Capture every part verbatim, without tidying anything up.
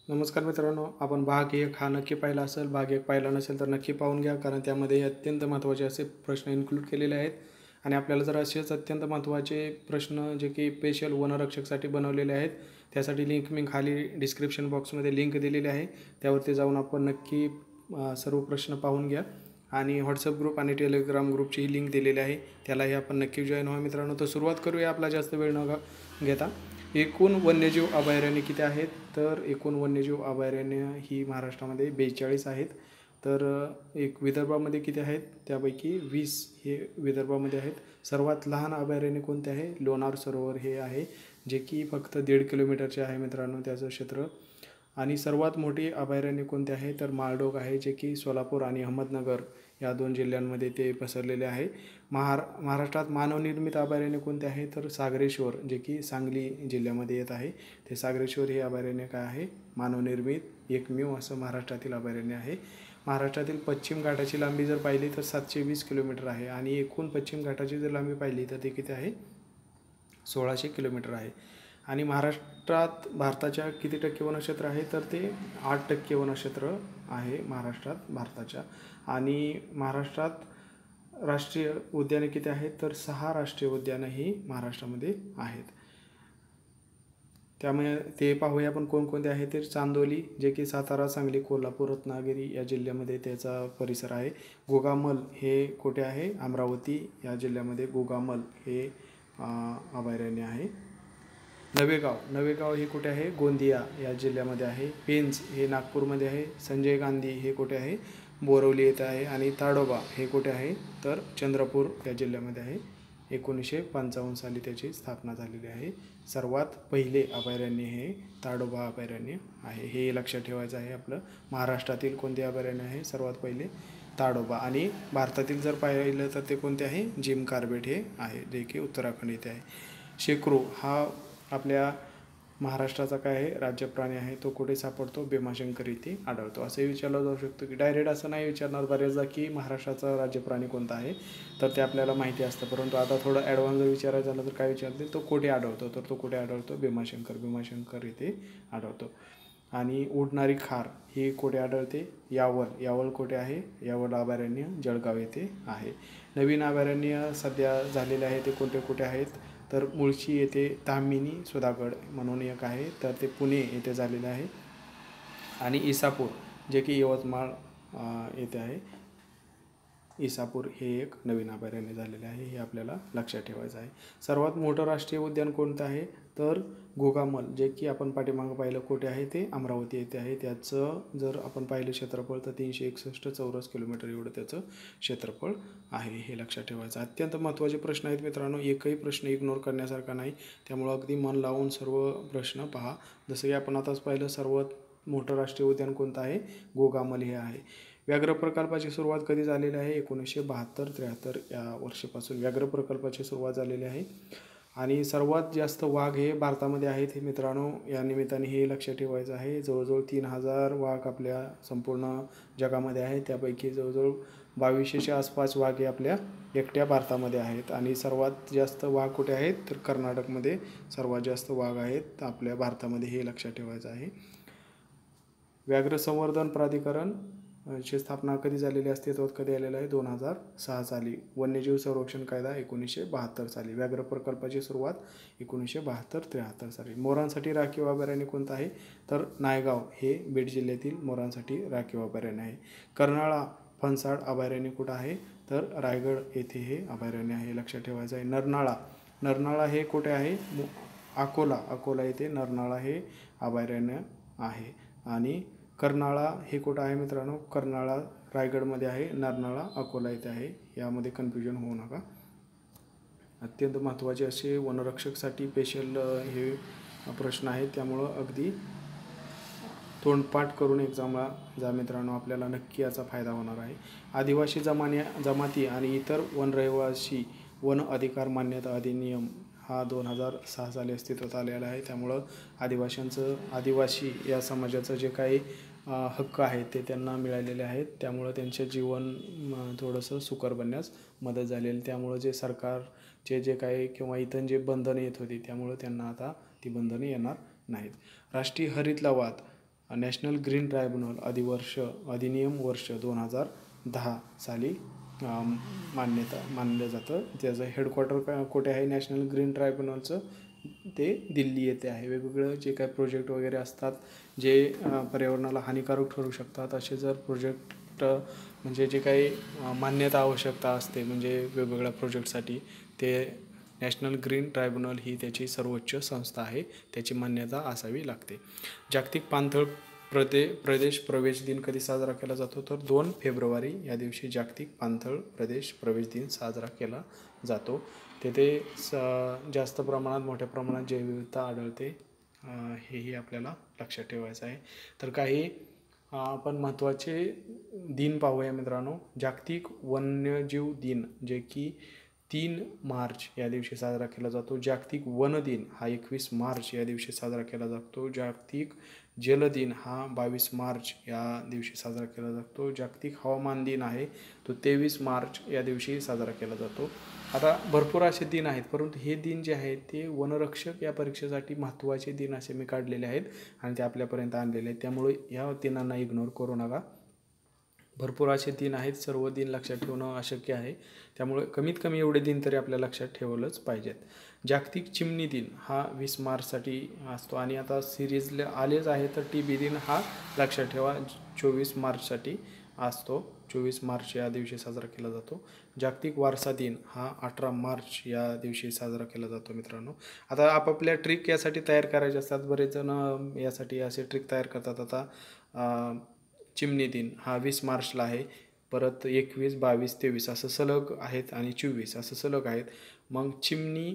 नमस्कार मित्रांनो, आपण भाग एक हा नक्की पाहिला असेल. भाग एक पाहिला नसेल तर नक्की पाहून घ्या, कारण त्यामध्ये अत्यंत महत्त्वाचे असे प्रश्न इन्क्लूड केलेले आहेत. आणि आपल्याला जर असेच अत्यंत महत्त्वाचे प्रश्न जे की स्पेशल वनरक्षकसाठी बनवलेले आहेत, त्यासाठी लिंक मी खाली डिस्क्रिप्शन बॉक्समध्ये लिंक दिलेली आहे. त्यावरती जाऊन आपण नक्की सर्व प्रश्न पाहून घ्या. आणि व्हॉट्सअप ग्रुप आणि टेलिग्राम ग्रुपचीही लिंक दिलेली आहे, त्यालाही आपण नक्की जॉईन व्हा मित्रांनो. तर सुरुवात करूया आपला जास्त वेळ न घेता. एकूण वन्यजीव अभयारण्य किती आहेत? तर एकूण वन्यजीव अभयारण्य ही महाराष्ट्रामध्ये बेचाळीस आहेत. तर एक विदर्भामध्ये किती आहेत? त्यापैकी वीस हे विदर्भामध्ये आहेत. सर्वात लहान अभयारण्य कोणते आहे? लोणार सरोवर हे आहे, जे की फक्त दीड किलोमीटरचे आहे मित्रांनो त्याचं क्षेत्र. आणि सर्वात मोठी अभयारण्य कोणते आहे? तर माळढोक आहे, जे की सोलापूर आणि अहमदनगर या दोन जिल्ह्यांमध्ये ते पसरलेले आहे. महार महाराष्ट्रात मानवनिर्मित अभयारण्य कोणते आहे? तर सागरेश्वर, जे की सांगली जिल्ह्यामध्ये येत आहे. ते सागरेश्वर हे अभयारण्य काय आहे? मानवनिर्मित एकमेव असं महाराष्ट्रातील अभयारण्य आहे. महाराष्ट्रातील पश्चिम घाटाची लांबी जर पाहिली तर सातशे वीस किलोमीटर आहे. आणि एकूण पश्चिम घाटाची जर लांबी पाहिली तर ते किती आहे? सोळाशे किलोमीटर आहे. आणि महाराष्ट्रात भारताच्या किती टक्के वनक्षेत्र आहे? तर ते आठ टक्के वनक्षेत्र आहे महाराष्ट्रात भारताच्या. आणि महाराष्ट्रात राष्ट्रीय उद्याने किती आहेत? तर सहा राष्ट्रीय उद्यानं ही महाराष्ट्रामध्ये आहेत. त्यामुळे ते पाहूया आपण कोणकोणते आहे. ते चांदोली, जे की सातारा, सांगली, कोल्हापूर, रत्नागिरी या जिल्ह्यामध्ये त्याचा परिसर आहे. गोगामल हे कुठे आहे? अमरावती या जिल्ह्यामध्ये गोगामल हे अभयारण्य आहे. नवेगाव नवेगाव हे कुठे आहे? गोंदिया या जिल्ह्यामध्ये आहे. पेंच हे नागपूरमध्ये आहे. संजय गांधी हे कुठे आहे? बोरवली येथे आहे. आणि ताडोबा हे कुठे आहे? तर चंद्रपूर या जिल्ह्यामध्ये आहे. एकोणीसशे पंचावन्न साली त्याची स्थापना झालेली आहे. सर्वात पहिले अभयारण्य हे ताडोबा अभयारण्य आहे, हे लक्षात ठेवायचं आहे. आपलं महाराष्ट्रातील कोणते अभयारण्य आहे? सर्वात पहिले ताडोबा. आणि भारतातील जर पाहिलं तर ते कोणते आहे? जिम कार्बेट हे आहे, जे की उत्तराखंड येथे आहे. शेकरू हा आपल्या महाराष्ट्राचा काय आहे? राज्य प्राणी आहे. तो कुठे सापडतो? भीमाशंकर इथे आढळतो. असंही विचारलं जाऊ शकतो की डायरेक्ट असं नाही विचारणार बऱ्याचदा की महाराष्ट्राचा राज्य प्राणी कोणता आहे, तर ते आपल्याला माहिती असतं. परंतु आता थोडं ॲडव्हान्स जर विचारायचं झालं तर काय विचारते? तो कुठे आढळतो? तर तो कुठे आढळतो? भीमाशंकर भीमाशंकर इथे आढळतो. आणि उडणारी खार ही कुठे आढळते? यावल यावल कुठे आहे? यावल अभयारण्य जळगाव येथे आहे. नवीन अभयारण्य सध्या झालेले आहे ते कोणते कुठे आहेत? तर मुळशी येथे ताम्हिणी सुधागड म्हणून एक आहे, तर ते पुणे येथे झालेलं आहे. आणि इसापूर, जे की यवतमाळ येथे आहे. इसापूर हे एक नवीन अभयारण्य झालेले आहे, हे आपल्याला लक्षात ठेवायचं आहे. सर्वात मोठं राष्ट्रीय उद्यान कोणतं आहे? तर गोगामल, जे की आपण पाठीमागं पाहिलं कुठे आहे? ते अमरावती येथे आहे. त्याचं जर आपण पाहिलं क्षेत्रफळ तर तीनशे एकसष्ट चौरस किलोमीटर एवढं त्याचं क्षेत्रफळ आहे, हे लक्षात ठेवायचं. अत्यंत महत्त्वाचे प्रश्न आहेत मित्रांनो, एकही प्रश्न इग्नोर करण्यासारखा नाही. त्यामुळं अगदी मन लावून सर्व प्रश्न पहा. जसं की आपण आताच पाहिलं, सर्वात मोठं राष्ट्रीय उद्यान कोणतं आहे? गोगामल हे आहे. व्याघ्र प्रकल्पाची सुरुवात कधी झालेली आहे? एकोणीसशे बहात्तर त्र्याहत्तर या वर्षीपासून व्याघ्र प्रकल्पाची सुरुवात झालेली आहे. आणि सर्वात जास्त वाघ हे भारतामध्ये आहेत हे मित्रांनो, या निमित्ताने हे लक्षात ठेवायचं आहे. जवळजवळ तीन हजार वाघ आपल्या संपूर्ण जगामध्ये आहेत. त्यापैकी जवळजवळ बावीसशेच्या आसपास वाघ हे आपल्या एकट्या भारतामध्ये आहेत. आणि सर्वात जास्त वाघ कुठे आहेत? तर कर्नाटकमध्ये सर्वात जास्त वाघ आहेत आपल्या भारतामध्ये, हे लक्षात ठेवायचं आहे. व्याघ्र संवर्धन प्राधिकरण ची स्थापना कधी झालेली, अस्तित्वात कधी आलेलं आहे? दोन हजार सहा साली. वन्यजीव संरक्षण कायदा एकोणीसशे बहात्तर साली. व्याघ्र प्रकल्पाची सुरुवात एकोणीसशे बहात्तर त्र्याहत्तर साली. मोरांसाठी राखीव अभयारण्य कोणतं आहे? तर नायगाव हे बीड जिल्ह्यातील मोरांसाठी राखीव अभयारण्य आहे. कर्नाळा फणसाड अभयारण्य कुठं आहे? तर रायगड येथे हे अभयारण्य आहे, लक्षात ठेवायचं आहे. नरनाळा नरनाळा हे कुठे आहे? अकोला अकोला येथे नरनाळा हे अभयारण्य आहे. आणि कर्नाळा हे कुठं आहे मित्रांनो? कर्नाळा रायगडमध्ये आहे. नरनाळा अकोला येथे आहे. यामध्ये कन्फ्युजन होऊ नका. अत्यंत महत्त्वाचे असे वनरक्षकसाठी स्पेशल हे प्रश्न आहेत, त्यामुळं अगदी तोंडपाठ करून एक्झामला जा मित्रांनो, आपल्याला नक्की याचा फायदा होणार आहे. आदिवासी जमान्या जमाती आणि इतर वनरहिवासी वन अधिकार मान्यता अधिनियम हा दोन हजार सहा साली अस्तित्वात आलेला आहे. त्यामुळं आदिवासींचं आदिवासी या समाजाचं जे काही हक्क आहेत ते त्यांना मिळालेले आहेत. त्यामुळं त्यांचे जीवन थोडंसं सुकर बनण्यास मदत झालेली. त्यामुळं जे सरकारचे जे काही किंवा इतर जे बंधनं येत होती, त्यामुळं त्यांना आता ती बंधने येणार नाहीत. राष्ट्रीय हरित लवाद नॅशनल ग्रीन ट्रायब्युनल अधिवर्ष अधिनियम वर्ष दोन हजार दहा साली मान्यता मानलं जातं. त्याचं हेडक्वार्टर का कुठे आहे नॅशनल ग्रीन ट्रायब्युनलचं, ते दिल्ली येथे आहे. वेगवेगळं जे काही प्रोजेक्ट वगैरे असतात जे पर्यावरणाला हानिकारक ठरू शकतात, असे जर प्रोजेक्ट म्हणजे जे काही मान्यता आवश्यकता असते म्हणजे वेगवेगळ्या प्रोजेक्टसाठी, ते नॅशनल ग्रीन ट्रायब्युनल ही त्याची सर्वोच्च संस्था आहे, त्याची मान्यता असावी लागते. जागतिक पाणथळ प्रदे प्रदेश प्रवेश दिन कधी साजरा केला जातो, तर दोन फेब्रुवारी या दिवशी जागतिक पाणथळ प्रदेश प्रवेश दिन साजरा केला जातो. तेथे स जास्त प्रमाणात मोठ्या प्रमाणात जैवविविधता आढळते, हेही आपल्याला लक्षात ठेवायचं आहे. तर काही आपण महत्त्वाचे दिन पाहूया मित्रांनो. जागतिक वन्यजीव दिन जे की तीन मार्च या दिवशी साजरा केला जातो. जागतिक वन दिन हा एकवीस मार्च या दिवशी साजरा केला जातो. जागतिक जल दिन हा बावीस मार्च या दिवशी साजरा केला जातो. जागतिक हवामान दिन आहे तो तेवीस मार्च या दिवशी साजरा केला जातो. आता भरपूर असे दिन आहेत, परंतु हे दिन जे आहेत ते वनरक्षक या परीक्षेसाठी महत्त्वाचे दिन असे मी काढलेले आहेत आणि ते आपल्यापर्यंत आणलेले आहेत. त्यामुळे या दिनांना इग्नोर करू नका. भरपूर असे दिन आहेत, सर्व दिन लक्षात ठेवणं अशक्य आहे, त्यामुळे कमीत कमी एवढे दिन तरी आपल्या लक्षात ठेवलंच पाहिजेत. जागतिक चिमणी दिन हा वीस मार्चसाठी असतो आणि आता सिरीजला आलेच आहे, तर टी बी दिन हा लक्षात ठेवा चोवीस मार्चसाठी असतो. चोवीस मार्च या दिवशी साजरा केला जातो. जागतिक वारसा दिन हा अठरा मार्च या दिवशी साजरा केला जातो. मित्रांनो, आता आपापल्या ट्रिक यासाठी तयार करायचे असतात, बरेच जण यासाठी असे ट्रिक तयार करतात. आता चिमणी दिन हा वीस मार्चला आहे, परत एकवीस बावीस तेवीस असं सलग आहेत आणि चोवीस असं सलग आहेत. मग चिमणी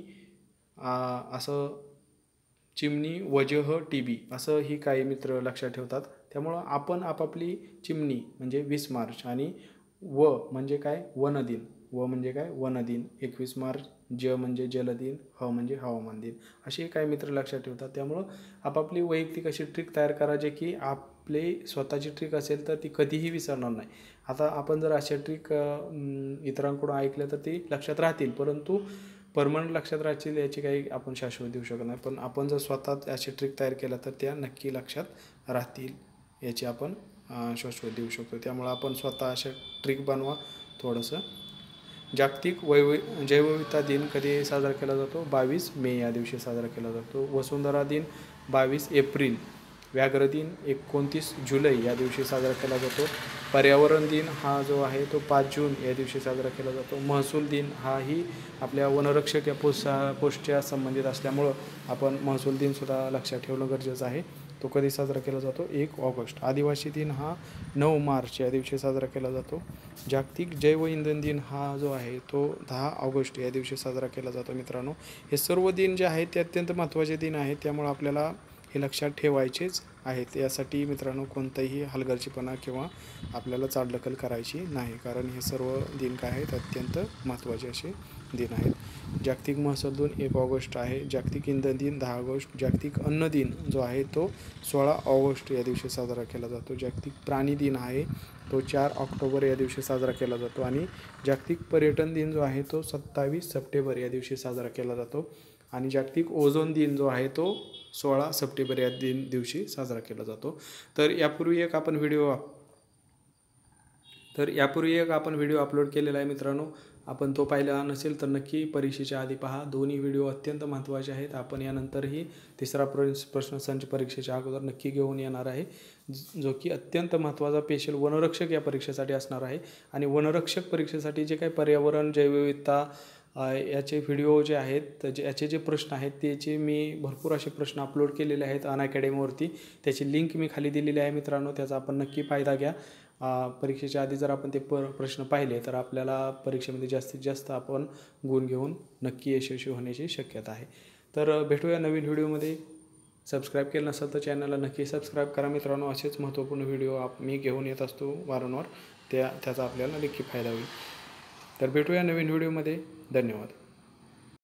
असं चिमणी वजह टी बी असं ही काही मित्र लक्षात ठेवतात. त्यामुळं आपण आपापली चिमणी म्हणजे वीस मार्च आणि व म्हणजे काय वनदिन, व म्हणजे काय वनदिन एकवीस मार्च, ज म्हणजे जलदिन, ह म्हणजे हवामान दिन, असे काही मित्र लक्षात ठेवतात. त्यामुळं आपापली वैयक्तिक अशी ट्रिक तयार करा जे की आपले स्वतःची ट्रिक असेल तर ती कधीही विसरणार नाही. आता आपण जर अशा ट्रिक इतरांकडून ऐकल्या तर ती लक्षात राहतील, परंतु परमनंट लक्षात राहतील याची काही आपण शाश्वत देऊ शकत नाही. पण आपण जर स्वतः अशी ट्रिक तयार केल्या तर त्या नक्की लक्षात राहतील याची आपण शाश्वत देऊ शकतो. त्यामुळे आपण स्वतः अशा ट्रिक बनवा थोडंसं. जागतिक वैव जैवविविधता दिन कधी साजरा केला जातो, बावीस मे या दिवशी साजरा केला जातो. वसुंधरा दिन बावीस एप्रिल, व्याघ्र दिन एकोणतीस जुलै या दिवशी साजरा केला जातो. पर्यावरण दिन हा जो आहे तो पाच जून या दिवशी साजरा केला जातो. महसूल दिन हाही आपल्या वनरक्षक या पोस्टा पोस्टच्या संबंधित असल्यामुळं आपण महसूल दिनसुद्धा लक्षात ठेवणं गरजेचं आहे. तो कधी साजरा केला जातो, एक ऑगस्ट. आदिवासी दिन हा नऊ मार्च या दिवशी साजरा केला जातो. जागतिक जैव इंधन दिन हा जो आहे तो दहा ऑगस्ट या दिवशी साजरा केला जातो. मित्रांनो, हे सर्व दिन जे आहेत ते अत्यंत महत्त्वाचे दिन आहेत, त्यामुळे आपल्याला हे लक्षात ठेवायचेच आहेत. यासाठी मित्रांनो कोणताही हलगर्जीपणा किंवा आपल्याला चालढकल करायची नाही, कारण हे सर्व दिन काय आहेत अत्यंत महत्त्वाचे असे दिन आहेत. जागतिक महसूल दिन एक ऑगस्ट आहे. जागतिक इंधन दिन दहा ऑगस्ट. जागतिक अन्न दिन जो आहे तो सोळा ऑगस्ट या दिवशी साजरा केला जातो. जागतिक प्राणी दिन आहे तो चार ऑक्टोबर या दिवशी साजरा केला जातो आणि जागतिक पर्यटन दिन जो आहे तो सत्तावीस सप्टेंबर या दिवशी साजरा केला जातो. आणि जागतिक ओझोन दिन जो आहे तो सोळा सप्टेंबर या दिन दिवशी साजरा केला जातो. तर यापूर्वी एक आपण व्हिडिओ तर यापूर्वी एक आपण व्हिडिओ अपलोड केलेला आहे मित्रांनो, आपण तो पाहिला नसेल तर नक्की परीक्षेच्या आधी पहा. दोन्ही व्हिडिओ अत्यंत महत्त्वाचे आहेत. आपण यानंतरही तिसरा प्र प्रश्नसंच परीक्षेच्या अगोदर नक्की घेऊन येणार आहे, जो की अत्यंत महत्त्वाचा स्पेशल वनरक्षक या परीक्षेसाठी असणार आहे. आणि वनरक्षक परीक्षेसाठी जे काही पर्यावरण जैवविविधता याचे व्हिडिओ जे आहेत तर जे याचे जे प्रश्न आहेत त्याचे मी भरपूर असे प्रश्न अपलोड केलेले आहेत अनअकॅडमीवरती. त्याची लिंक मी खाली दिलेली आहे मित्रांनो, त्याचा आपण नक्की फायदा घ्या. परीक्षेच्या आधी जर आपण ते प प्रश्न पाहिले तर आपल्याला परीक्षेमध्ये जास्तीत जास्त आपण गुण घेऊन नक्की यशस्वी होण्याची शक्यता आहे. तर भेटूया नवीन व्हिडिओमध्ये. सबस्क्राईब केलं नसेल तर चॅनलला नक्की सबस्क्राईब करा मित्रांनो. असेच महत्त्वपूर्ण व्हिडिओ आप मी घेऊन येत असतो वारंवार, त्या त्याचा आपल्याला नक्की फायदा होईल. तर भेटूया नवीन व्हिडिओमध्ये. धन्यवाद.